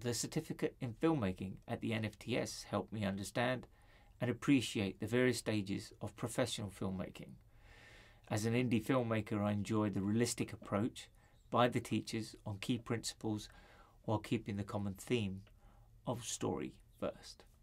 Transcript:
The certificate in filmmaking at the NFTS helped me understand and appreciate the various stages of professional filmmaking. As an indie filmmaker, I enjoy the realistic approach by the teachers on key principles while keeping the common theme of story first.